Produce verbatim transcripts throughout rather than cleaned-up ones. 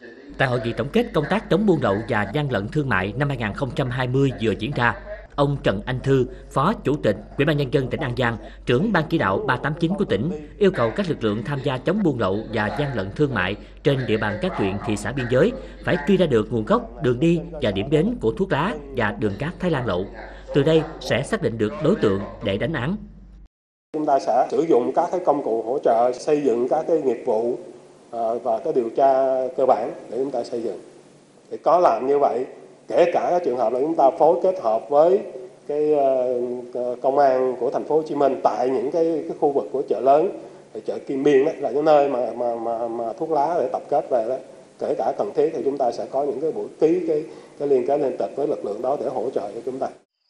Tại hội nghị tổng kết công tác chống buôn lậu và gian lận thương mại năm hai nghìn không trăm hai mươi vừa diễn ra, ông Trần Anh Thư, Phó Chủ tịch Ủy ban Nhân dân tỉnh An Giang, trưởng Ban chỉ đạo ba tám chín của tỉnh, yêu cầu các lực lượng tham gia chống buôn lậu và gian lận thương mại trên địa bàn các huyện, thị xã biên giới phải truy ra được nguồn gốc, đường đi và điểm đến của thuốc lá và đường cát Thái Lan lậu. Từ đây sẽ xác định được đối tượng để đánh án. Chúng ta sẽ sử dụng các cái công cụ hỗ trợ, xây dựng các cái nghiệp vụ và cái điều tra cơ bản để chúng ta xây dựng. Thì có làm như vậy, kể cả các trường hợp là chúng ta phối kết hợp với cái uh, công an của thành phố Hồ Chí Minh tại những cái, cái khu vực của chợ lớn, chợ Kim Biên đấy, là những nơi mà mà mà, mà thuốc lá để tập kết về đó. Kể cả cần thiết thì chúng ta sẽ có những cái buổi ký cái cái liên kết liên tịch với lực lượng đó để hỗ trợ cho chúng ta.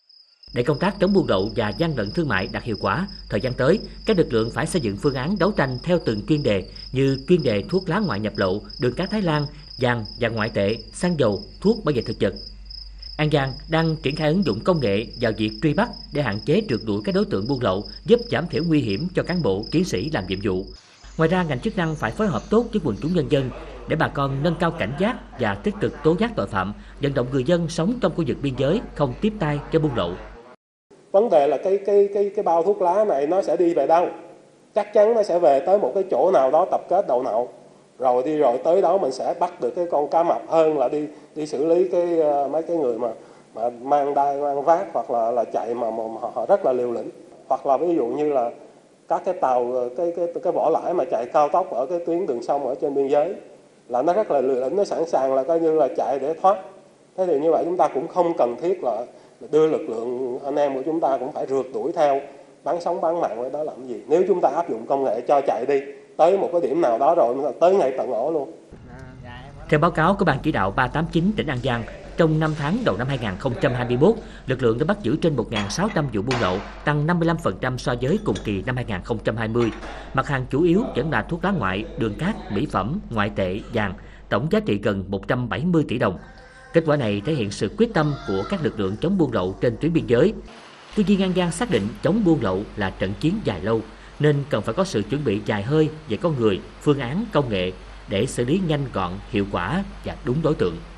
Để công tác chống buôn lậu và gian lận thương mại đạt hiệu quả, thời gian tới, các lực lượng phải xây dựng phương án đấu tranh theo từng chuyên đề như chuyên đề thuốc lá ngoại nhập lậu, đường cát Thái Lan, vàng và ngoại tệ, xăng dầu, thuốc bảo vệ thực vật. An Giang đang triển khai ứng dụng công nghệ vào việc truy bắt để hạn chế trượt đuổi các đối tượng buôn lậu, giúp giảm thiểu nguy hiểm cho cán bộ, chiến sĩ làm nhiệm vụ. Ngoài ra, ngành chức năng phải phối hợp tốt với quần chúng nhân dân để bà con nâng cao cảnh giác và tích cực tố giác tội phạm, vận động người dân sống trong khu vực biên giới không tiếp tay cho buôn lậu. Vấn đề là cái cái cái cái bao thuốc lá này nó sẽ đi về đâu? Chắc chắn nó sẽ về tới một cái chỗ nào đó tập kết đầu nậu. Rồi đi rồi tới đó mình sẽ bắt được cái con cá mập hơn là đi đi xử lý cái uh, mấy cái người mà mà mang đai mang vác hoặc là là chạy mà, mà, mà họ rất là liều lĩnh. Hoặc là ví dụ như là các cái tàu cái cái cái vỏ lãi mà chạy cao tốc ở cái tuyến đường sông ở trên biên giới là nó rất là liều lĩnh, nó sẵn sàng là coi như là chạy để thoát. Thế thì như vậy chúng ta cũng không cần thiết là đưa lực lượng anh em của chúng ta cũng phải rượt đuổi theo bắn sống bắn mạng với đó làm gì. Nếu chúng ta áp dụng công nghệ cho chạy đi tới một cái điểm nào đó rồi tới ngay tận ổ luôn. Theo báo cáo của Ban chỉ đạo ba tám chín tỉnh An Giang, trong năm tháng đầu năm hai nghìn không trăm hai mươi mốt, lực lượng đã bắt giữ trên một nghìn sáu trăm vụ buôn lậu, tăng năm mươi lăm phần trăm so với cùng kỳ năm hai nghìn không trăm hai mươi. Mặt hàng chủ yếu vẫn là thuốc lá ngoại, đường cát, mỹ phẩm, ngoại tệ, vàng, tổng giá trị gần một trăm bảy mươi tỷ đồng. Kết quả này thể hiện sự quyết tâm của các lực lượng chống buôn lậu trên tuyến biên giới. Tuy nhiên, An Giang xác định chống buôn lậu là trận chiến dài lâu, nên cần phải có sự chuẩn bị dài hơi về con người, phương án, công nghệ để xử lý nhanh gọn, hiệu quả và đúng đối tượng.